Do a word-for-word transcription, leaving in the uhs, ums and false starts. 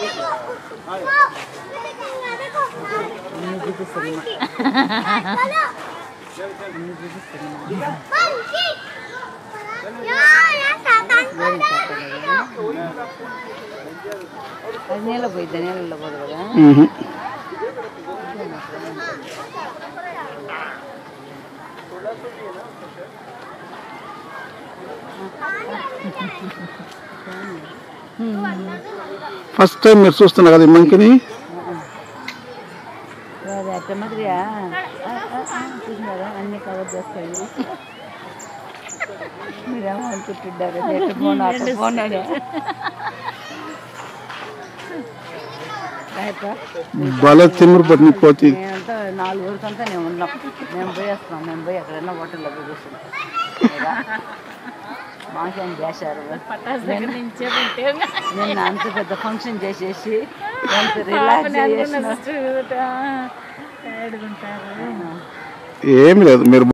అది నీళ్ళ పోయిద్దా నీళ్ళలో పోదు కదా ఫస్ట్ టైం మీరు చూస్తున్నా కదా ఈ మంకిని అట్ట మాదిరియా చూసినారా అన్ని కవర్ చేస్తాయి మీరేమో అనుకుంటుంటారు పోనాడే బాగా తిమ్మిరి పట్టిన కోతి మేమంతా నాలుగు వరకు అంతా మేము ఉన్నాం మేము పోయేస్తున్నాం మేము పోయి ఎక్కడైనా హోటల్లో పోయి కూర్చున్నాం మాకేం చేశారు నిన్న అంత పెద్ద ఫంక్షన్ చేసేసి ఎంత రిలాక్స్ ఏమి లేదు మీరు